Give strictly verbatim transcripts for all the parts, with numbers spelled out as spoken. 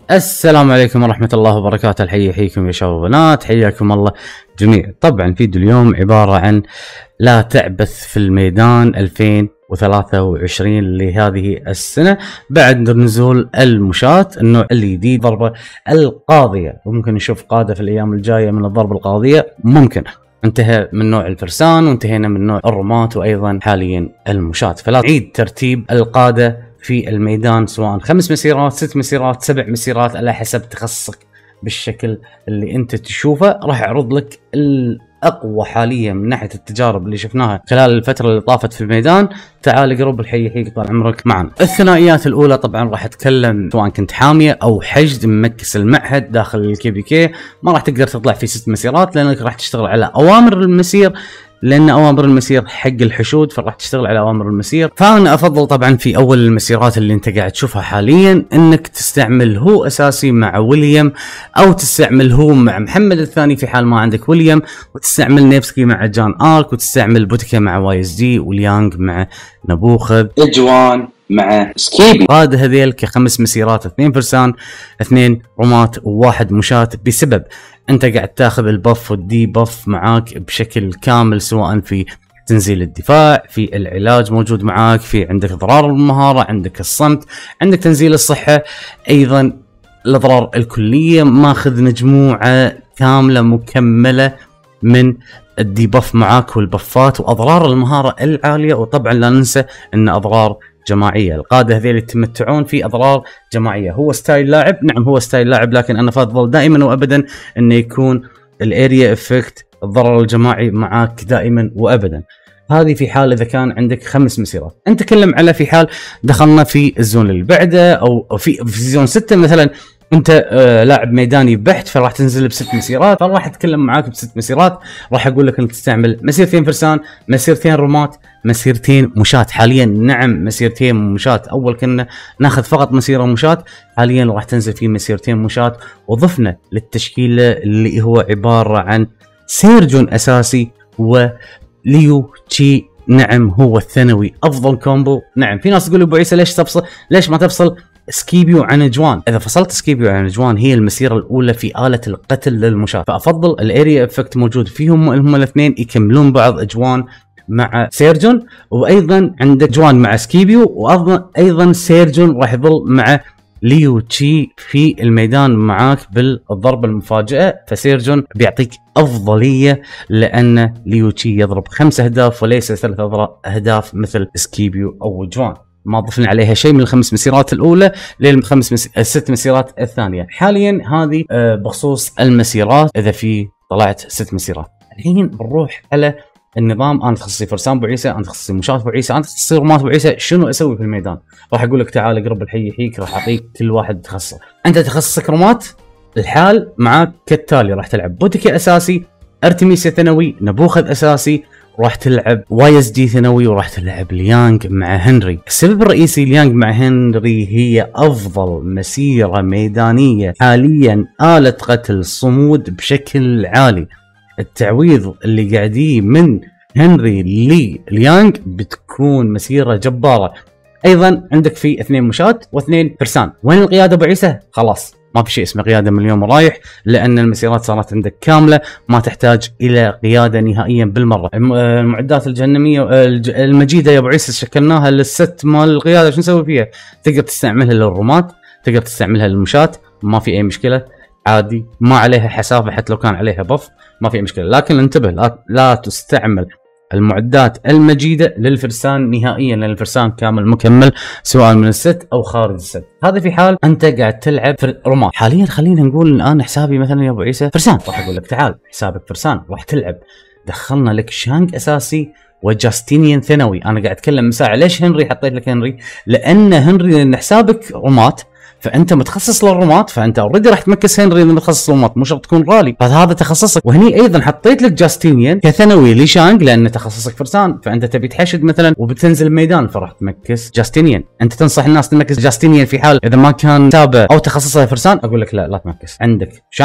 السلام عليكم ورحمة الله وبركاته. الحي يحييكم يا شباب وبنات، حياكم الله جميع. طبعا فيديو اليوم عبارة عن لا تعبث في الميدان ألفين وثلاثة وعشرين لهذه السنة بعد نزول المشاة النوع الجديد ضربة القاضية، وممكن نشوف قادة في الأيام الجاية من الضربة القاضية. ممكن انتهى من نوع الفرسان وانتهينا من نوع الرماة وأيضا حاليا المشاة، فلا تعيد ترتيب القادة في الميدان سواء خمس مسيرات ست مسيرات سبع مسيرات على حسب تخصصك بالشكل اللي انت تشوفه. راح اعرض لك الاقوى حاليا من ناحيه التجارب اللي شفناها خلال الفتره اللي طافت في الميدان. تعال قرب الحي يحييك طال عمرك معنا. الثنائيات الاولى طبعا راح اتكلم سواء كنت حاميه او حشد ممكس المعهد داخل الكي بي كي، ما راح تقدر تطلع في ست مسيرات لانك راح تشتغل على اوامر المسير، لان اوامر المسير حق الحشود فراح تشتغل على اوامر المسير. فانا افضل طبعا في اول المسيرات اللي انت قاعد تشوفها حاليا انك تستعمل هو اساسي مع ويليام، او تستعمل هو مع محمد الثاني في حال ما عندك ويليام، وتستعمل نيفسكي مع جان ارك، وتستعمل بوتيكا مع واي اس دي، وليانج مع نبوخذ، اجوان مع سكيبي. هذا هذيل كخمس مسيرات، اثنين فرسان اثنين رماة وواحد مشاة، بسبب انت قاعد تاخذ البف والدي بف معاك بشكل كامل، سواء في تنزيل الدفاع، في العلاج موجود معاك، في عندك اضرار المهارة، عندك الصمت، عندك تنزيل الصحة، ايضا الاضرار الكلية. ماخذ مجموعة كاملة مكملة من الدي بف معاك والبفات واضرار المهارة العالية. وطبعا لا ننسى ان اضرار جماعيه، القاده هذول يتمتعون في اضرار جماعيه. هو ستايل لاعب، نعم هو ستايل لاعب، لكن انا افضل دائما وابدا انه يكون الاريا افكت الضرر الجماعي معاك دائما وابدا. هذه في حال اذا كان عندك خمس مسيرات. نتكلم على في حال دخلنا في الزون اللي بعده، او في في زون ستة مثلا، انت آه لاعب ميداني بحت، فراح تنزل بست مسيرات، فراح اتكلم معاك بست مسيرات. راح اقول لك انك تستعمل مسيرتين فرسان، مسيرتين رماة، مسيرتين مشاة. حاليا نعم مسيرتين مشاة، اول كنا ناخذ فقط مسيره مشاة، حاليا راح تنزل في مسيرتين مشاة. وضفنا للتشكيله اللي هو عباره عن سيرجون اساسي وليو تشي، نعم هو الثانوي افضل كومبو. نعم في ناس تقول ابو عيسى ليش تفصل، ليش ما تفصل سكيبيو عن اجوان؟ اذا فصلت سكيبيو عن اجوان هي المسيره الاولى في آلة القتل للمشاة، فافضل الاريا افكت موجود فيهم هم الاثنين يكملون بعض، اجوان مع سيرجون، وايضا عندك جوان مع سكيبيو، وايضا ايضا سيرجون راح يظل مع ليو تشي في الميدان معاك بالضربه المفاجئه. فسيرجون بيعطيك افضليه لان ليو تشي يضرب خمس اهداف وليس ثلاث اهداف مثل سكيبيو او جوان. ما ضفنا عليها شيء من الخمس مسيرات الاولى للخمس مس... الست مسيرات الثانيه. حاليا هذه بخصوص المسيرات، اذا في طلعت ست مسيرات. الحين بنروح على النظام. انا تخصصي فرسان ابو عيسى، انا تخصصي مشاة ابو عيسى، انا تخصصي رماة ابو عيسى. شنو اسوي في الميدان؟ راح اقول لك تعال قرب الحي يحييك، راح اعطيك كل واحد تخصصه. انت تخصصك رماة، الحال معاك كالتالي: راح تلعب بوتيكا اساسي، ارتميسيا ثانوي، نبوخذ اساسي، راح تلعب واي اس دي ثانوي، وراح تلعب ليانج مع هنري. السبب الرئيسي ليانج مع هنري هي افضل مسيره ميدانيه حاليا، آلة قتل صمود بشكل عالي. التعويض اللي قاعديه من هنري لليانج بتكون مسيره جباره. ايضا عندك في اثنين مشاة واثنين فرسان. وين القياده ابو عيسى؟ خلاص ما في شيء اسمه قياده من اليوم ورايح، لان المسيرات صارت عندك كامله، ما تحتاج الى قياده نهائيا بالمره. المعدات الجهنميه المجيده يا ابو عيسى شكلناها للست مال القياده، شو نسوي فيها؟ تقدر تستعملها للرماة، تقدر تستعملها للمشاة، ما في اي مشكله عادي، ما عليها حسافه حتى لو كان عليها بف، ما في مشكله. لكن انتبه لا, لا تستعمل المعدات المجيده للفرسان نهائيا، لان الفرسان كامل مكمل سواء من الست او خارج الست. هذا في حال انت قاعد تلعب رماة. حاليا خلينا نقول الان حسابي مثلا يا ابو عيسى فرسان، راح اقول لك تعال حسابك فرسان، راح تلعب. دخلنا لك شانج اساسي وجاستينيان ثانوي. انا قاعد اتكلم من ساعه. ليش هنري حطيت لك هنري؟ لان هنري لان حسابك رماة، فانت متخصص للرماة، فانت اوريدي راح تمكس هنري اللي متخصص للرماة، مو شرط تكون رالي، فهذا تخصصك. وهني ايضا حطيت لك جاستينيان كثانوي لشانج لان تخصصك فرسان، فانت تبي تحشد مثلا وبتنزل الميدان فراح تمكس جاستينيان. انت تنصح الناس تمكس جاستينيان في حال اذا ما كان تابع او تخصصه فرسان؟ اقول لك لا لا تمكس. عندك شانج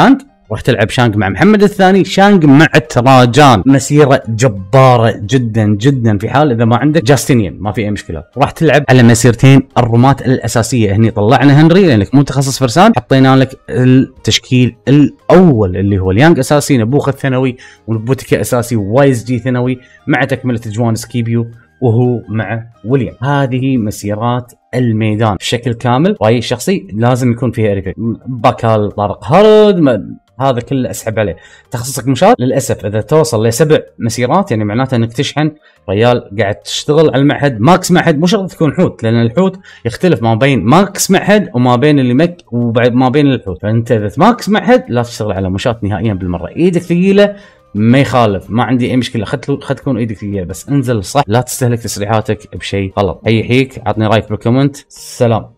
راح تلعب شانق مع محمد الثاني، شانق مع تراجان، مسيره جباره جدا جدا في حال اذا ما عندك جاستينيان ما في اي مشكله. راح تلعب على مسيرتين الرمات الاساسيه، هني طلعنا هنري لانك مو متخصص فرسان، حطينا لك التشكيل الاول اللي هو اليانج اساسي، نبوخ الثانوي، ونبوتيكا اساسي، وايز جي ثانوي، مع تكمله جوان سكيبيو وهو مع ويليام. هذه مسيرات الميدان بشكل كامل. رايي الشخصي لازم يكون فيها اريكا باكال، طارق هرد، هذا كله اسحب عليه. تخصصك مشاة للاسف اذا توصل لسبع مسيرات يعني معناته انك تشحن ريال قاعد تشتغل على المعهد. ماكس معهد مو شرط تكون حوت، لان الحوت يختلف ما بين ماكس معهد وما بين اللي مك وبعد ما بين الحوت. فانت اذا ماكس معهد لا تشتغل على مشاة نهائيا بالمره. ايدك ثقيله ما يخالف، ما عندي اي مشكله، خد خد تكون ايدك ثقيله بس انزل صح، لا تستهلك تسريحاتك بشيء غلط. حي حيك، عطني رايك بالكومنت. سلام.